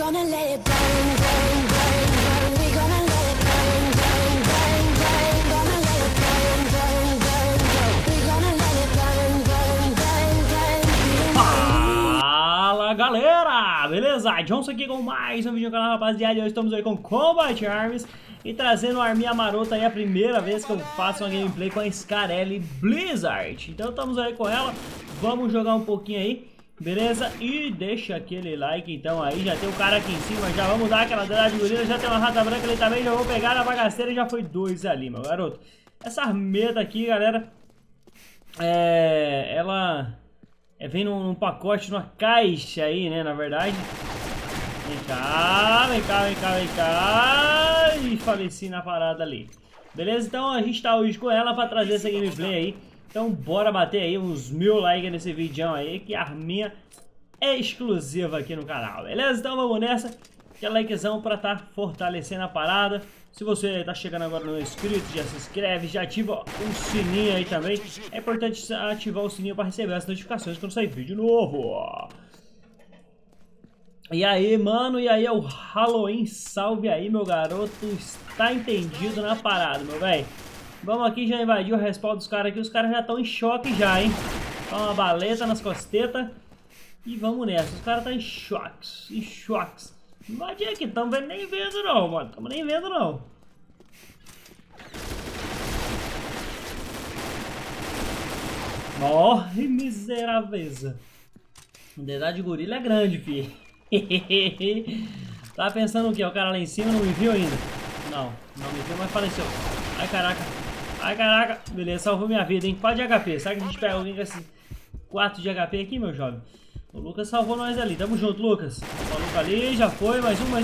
gonna let it burn, burn, burn, burn. We gonna let it burn, burn, burn, burn. Gonna let it burn, burn, burn, burn. We gonna let it burn, burn, burn, burn. Fala galera, beleza? Johnson aqui com mais um vídeo no canal, rapaziada. Hoje estamos aí com Combat Arms e trazendo uma arminha marota aí, a primeira vez que eu faço uma gameplay com a Scarlet Blizzard. Então estamos aí com ela, vamos jogar um pouquinho aí, beleza? E deixa aquele like então aí, já tem o cara aqui em cima, já vamos dar aquela dela de gorila, já tem uma rata branca ali também, já vou pegar na bagaceira e já foi 2 ali, meu garoto. Essa armeta aqui, galera, ela vem num pacote, numa caixa aí, né, na verdade. Vem cá, vem cá, vem cá, vem cá. E faleci na parada ali. Beleza? Então a gente tá hoje com ela pra trazer essa gameplay aí. Então bora bater aí uns 1000 likes nesse vídeo aí, que a arminha é exclusiva aqui no canal. Beleza? Então vamos nessa. Aquele likezão pra tá fortalecendo a parada. Se você tá chegando agora no inscrito, já se inscreve, já ativa o sininho aí também. É importante ativar o sininho para receber as notificações quando sair vídeo novo. E aí, mano, e aí é o Halloween, salve aí, meu garoto. Está entendido na parada, meu velho. Vamos aqui já invadir o respawn dos caras aqui. Os caras já estão em choque já, hein. Dá uma baleta nas costetas. E vamos nessa, os caras estão em choques, Invadir aqui, estamos nem vendo não, mano. Estamos nem vendo não. Morre, miserável. A dedade de gorila é grande, fi. Tava pensando o que? O cara lá em cima não me viu ainda? Não me viu, mas faleceu. Ai, caraca. Ai, caraca. Beleza, salvou minha vida, hein? 4 de HP. Será que a gente pega alguém com esse 4 de HP aqui, meu jovem? O Lucas salvou nós ali. Tamo junto, Lucas. O Lucas ali, já foi. Mais um.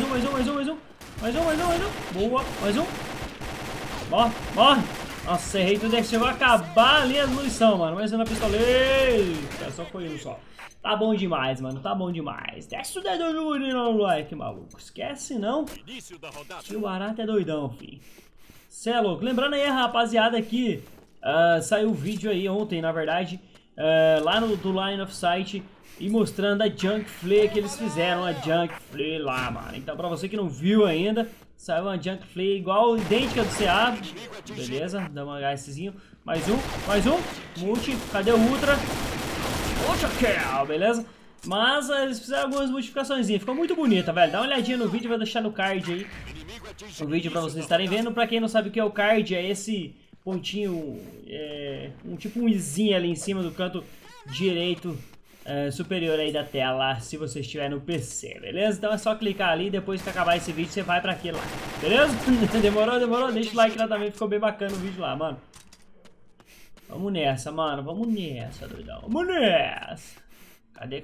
Boa, mais um. Morre. Nossa, errei tudo. Chegou a acabar ali a munição, mano. Mais uma pistola. Eita, só foi um só. Tá bom demais, mano. Tá bom demais. Desce o dedo no like, maluco. Esquece não. Que o barato é doidão, fi. Cê é louco. Lembrando aí, rapaziada, que saiu o vídeo aí ontem, na verdade, lá do Line of Sight, e mostrando a Junk Flea que eles fizeram, a Junk Flea lá, mano. Então pra você que não viu ainda, saiu uma Junk Flea igual, idêntica do CA. Beleza, dá um HSzinho. Mais um. Multi, cadê o Ultra? Ultra Kill, beleza? Mas eles fizeram algumas modificações, ficou muito bonita, velho. Dá uma olhadinha no vídeo, vou deixar no card aí o vídeo pra vocês estarem vendo. Pra quem não sabe o que é o card, é esse pontinho, tipo um izinho ali em cima do canto direito superior aí da tela, se você estiver no PC, beleza? Então é só clicar ali, depois que acabar esse vídeo você vai pra aquele lá, beleza? Demorou? Deixa o like lá também, ficou bem bacana o vídeo lá, mano. Vamos nessa, mano, vamos nessa, doidão. Vamos nessa. Cadê?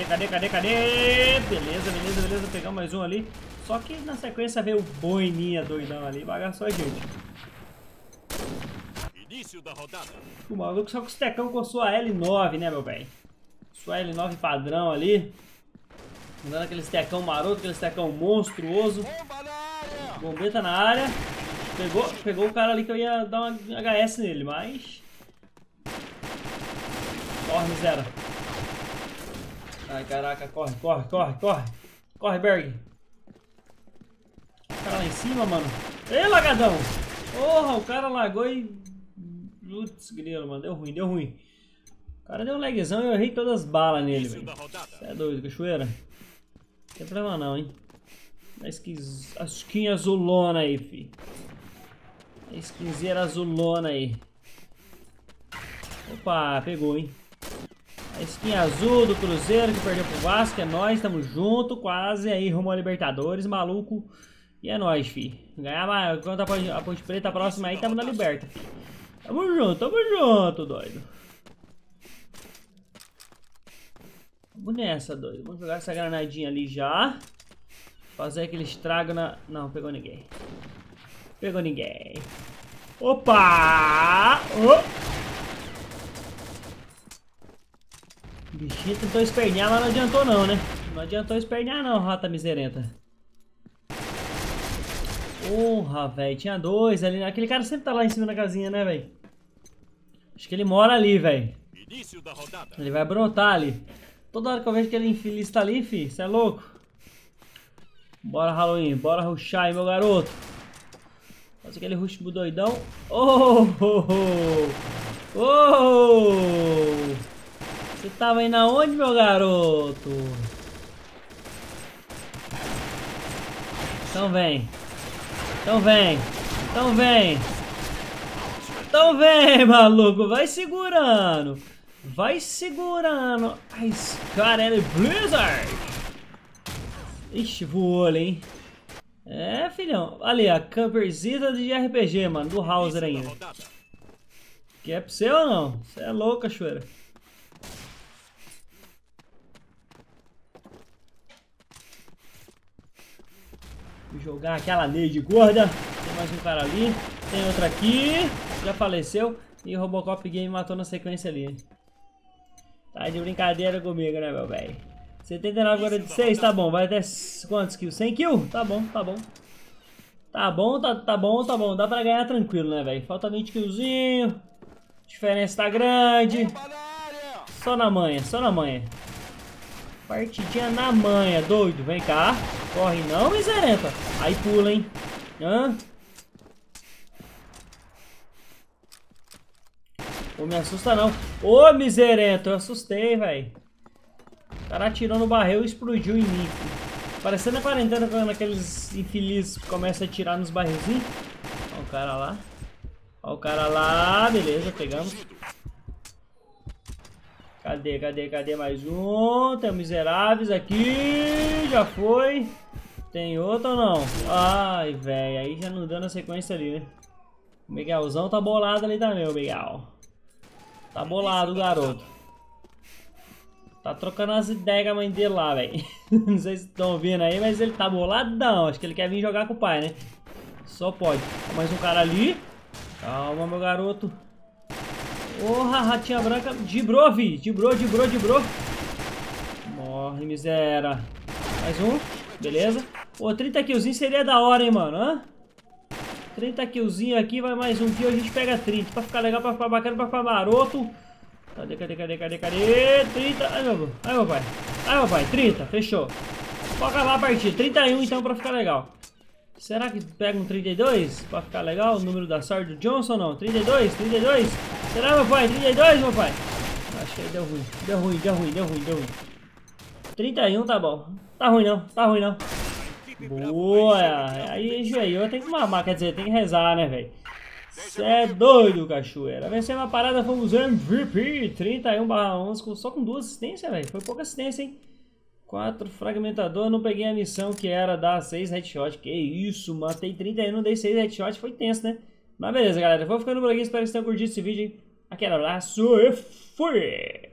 Beleza, pegamos mais um ali. Só que na sequência veio o boininha doidão ali, bagaçou a gente. Início da rodada. O maluco só com o stecão com sua L9, né, meu velho? Sua L9 padrão ali. Dando aquele stecão maroto, aquele stecão monstruoso. Bombeta na área. Pegou o cara ali que eu ia dar uma HS nele, mas... Corre, miséria. Ai, caraca, corre. Corre, Berg. O cara lá em cima, mano. Ei, lagadão. Porra, o cara lagou e... Putz, grilo, mano. Deu ruim. O cara deu um lagzão e eu errei todas as balas nele, velho. Você é doido, cachoeira? Não tem problema não, hein. A skin azulona aí, fi. A skinzeira azulona aí. Opa, pegou, hein. A skin azul do Cruzeiro que perdeu pro Vasco, é nóis, tamo junto, quase aí rumo a Libertadores, maluco. E é nóis, fi. Ganhar mais, quando a Ponte Preta próxima aí, tamo na Liberta, fi. Tamo junto, doido. Vamos nessa, doido. Vamos jogar essa granadinha ali já. Fazer aquele estrago na... Não, pegou ninguém. Opa! O bichinho tentou espernear, mas não adiantou não, né? Não adiantou espernear não, rata miserenta. Porra, velho. Tinha 2 ali. Aquele cara sempre tá lá em cima da casinha, né, velho? Acho que ele mora ali, velho. Ele vai brotar ali. Toda hora que eu vejo que ele infeliz tá ali, fi. Cê é louco? Bora, Halloween. Bora rushar aí, meu garoto. Faz aquele rush doidão. Oh, oh, oh. Oh. Você tava indo aonde, meu garoto? Então vem. Então vem. Então vem. Então vem, maluco. Vai segurando. Vai segurando. Ai, Scarlet Blizzard. Ixi, voou ali, hein? É, filhão. Ali, a camperzita de RPG, mano. Do Hauser ainda. Que é pra você ou não? Você é louco, cachoeira. Vou jogar aquela nade gorda. Tem mais um cara ali. Tem outro aqui. Já faleceu. E o Robocop Game matou na sequência ali. Tá de brincadeira comigo, né, meu velho? 79,46, tá bom. Vai até quantos kills? 100 kills? Tá bom, tá bom. Tá bom, tá bom, tá bom. Dá pra ganhar tranquilo, né, velho? Falta 20 killzinho. Diferença tá grande. Só na manha, só na manha. Partidinha na manha, doido. Vem cá. Corre não, miserenta. Aí pula, hein. Hã? Ô, me assusta não. Ô, miserento. Eu assustei, velho. O cara atirou no barril e explodiu em mim. Parecendo a quarentena quando aqueles infelizes começam a atirar nos barrilzinhos. Ó o cara lá. Ó o cara lá. Beleza, pegamos. Cadê mais um? Tem miseráveis aqui. Já foi. Tem outro ou não? Ai, velho. Aí já não dando a sequência ali, né? O Miguelzão tá bolado ali também, o Miguel. Tá bolado, garoto. Tá trocando as ideias com a mãe dele lá, velho. Não sei se estão ouvindo aí, mas ele tá boladão. Acho que ele quer vir jogar com o pai, né? Só pode. Mais um cara ali. Calma, meu garoto. Porra, ratinha branca. Dibrou, vi. Dibrou. Morre, miséria. Mais um. Beleza. Pô, 30 killzinho seria da hora, hein, mano. Hã? 30 killzinho aqui, vai mais um kill, a gente pega 30. Pra ficar legal, pra ficar bacana, pra ficar maroto. Cadê? 30. Ai, meu pai. 30, fechou. Pode acabar a partida. 31 então pra ficar legal. Será que pega um 32 pra ficar legal? O número da sorte do Johnson ou não? 32? Será, meu pai? 32, meu pai? Acho que aí deu ruim. 31 tá bom. Tá ruim não. Boa. Aí enjoei. Tem que mamar, quer dizer, tem que rezar, né, velho? Cê é doido, cachoeira. Vencendo a parada, fomos MVP. 31/11, só com 2 assistências, velho. Foi pouca assistência, hein? 4 fragmentador. Não peguei a missão que era dar 6 headshot. Que isso, matei 31, não dei 6 headshot. Foi tenso, né? Mas beleza, galera. Vou ficando por aqui. Espero que vocês tenham curtido esse vídeo, hein? Aquele abraço e fui!